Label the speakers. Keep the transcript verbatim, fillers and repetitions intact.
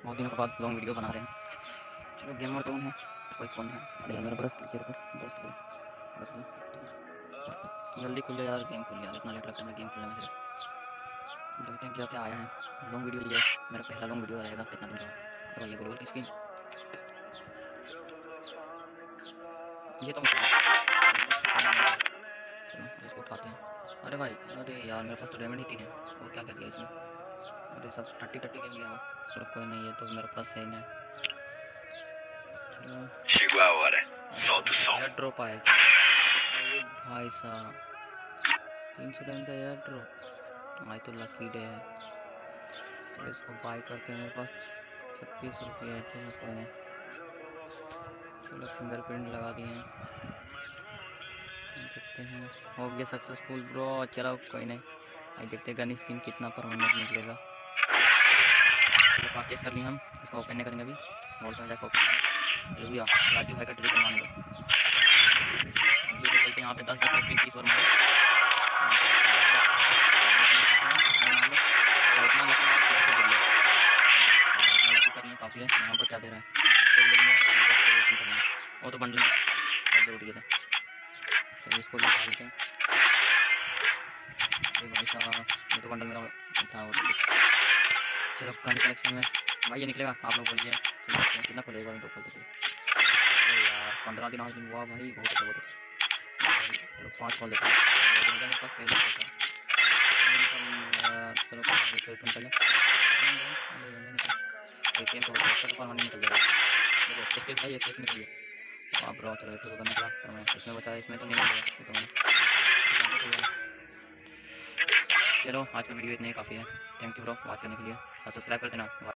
Speaker 1: बहुत दिनों के बाद लॉन्ग वीडियो बना रहे हैं। चलो गेम और कौन है, कोई फ़ोन है। अरे यार मेरा ब्रश क्लियर कर, ब्रश को रख दिया। जल्दी खुल जाए यार, गेम खुल गया। इतना लेट लगता है गेम खुलने में सिर्फ। देखते हैं क्या क्या आया है। लॉन्ग वीडियो ये मेरा पहला लॉन्ग वीडियो रहेगा कितना दिन का। तो ये ग्लोबल किसकी, ये तो मुझे चलो इसको उठाते हैं। अरे भाई, अरे यार मेरे पास तो डायमंड ही तीन है। और क्या कर दिया इसने। अरे सब टट्टी टट्टी गेम लिया हो। चलो कोई नहीं, ये तो मेरे पास है ना।
Speaker 2: Chegou a hora, solta o som.
Speaker 1: Air drop आया भाई साहब, तीन सौ डायमंड का एयर ड्रॉप। आज तो लकी डे है। चलो इसको बाय करते हैं। मेरे पास छत्तीस रुपये है। चलो कोई नहीं। चलो फिंगरप्रिंट लगा दिए हैं। देखते हैं हो गया सक्सेसफुल ब्रो। चलो कोई नहीं, आज देखते हैं गन स्किन कितना परमानेंट निकलेगा। चलो परचेज कर लिया हम, इसको ओपन नहीं करेंगे अभी। वॉल्ट में जाकर ओपन करेंगे। भैया राजू भाई का ट्रिक बनवाने दो। बोलते हैं यहाँ पे दस दस बीस तीस और मारो। काफ़ी है। यहाँ पर क्या दे रहा है, वो तो बंडल उठ गया था। चलिए इसको भी डालते हैं। भाई साहब ये तो बंडल मेरा था। चलो गन कलेक्शन में भाई ये निकलेगा, आप लोग बोलिए कितना खुलेगा। तो खोल देते यार, पंद्रह दिन आज दिन हुआ भाई, बहुत बहुत। चलो पाँच खोल देते हैं। चलो पहले एटीएम को परमानेंट निकल जाएगा। देखो भाई एक निकल गया। आप रहो। चलो एक तो निकला पर मैं इसमें बचा, इसमें तो नहीं मिलेगा। तो मैंने चलो आज का वीडियो इतने ही काफ़ी है। थैंक यू ब्रो वॉच करने के लिए और सब्सक्राइब कर देना।